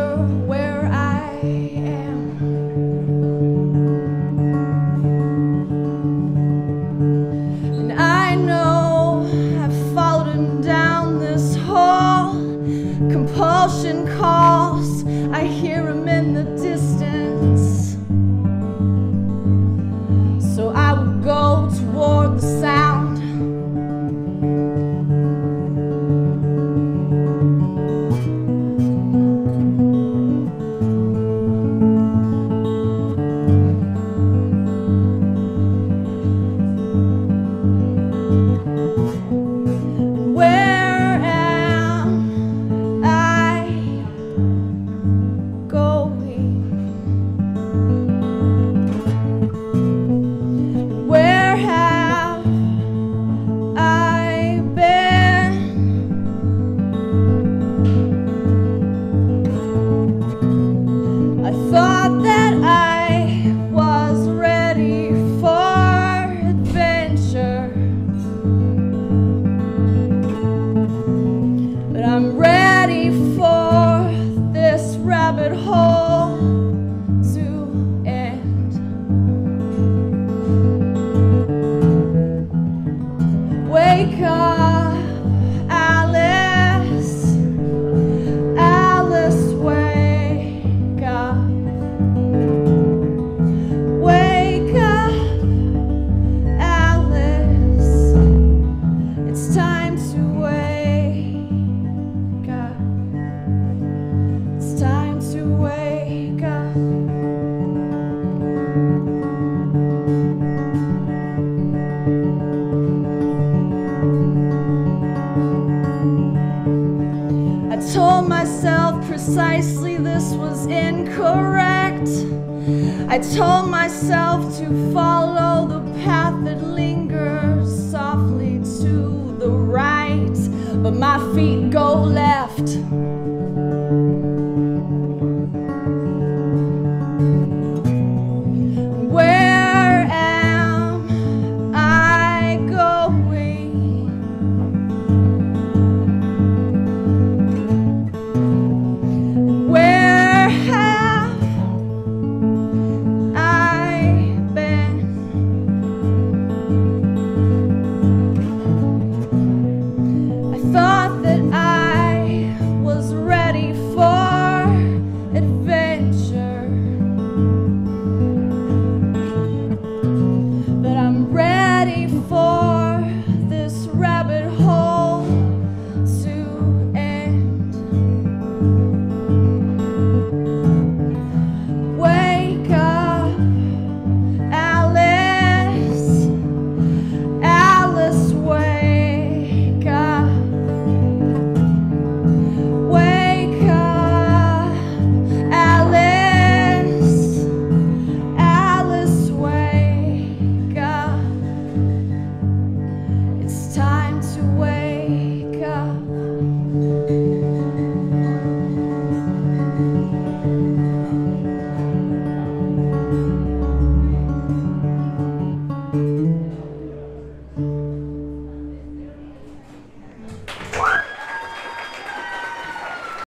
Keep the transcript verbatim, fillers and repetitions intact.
wonder where I am. And I know I've fallen down this hole. Compulsion calls, I hear him in the distance. So I will go toward the sound. I'm ready for this rabbit hole to end. Wake up, Alice. Alice, wake up. Wake up, Alice. It's time to wake. It's time to wake up. I told myself precisely this was incorrect. I told myself to follow the path that lingers softly to the right, but my feet go left.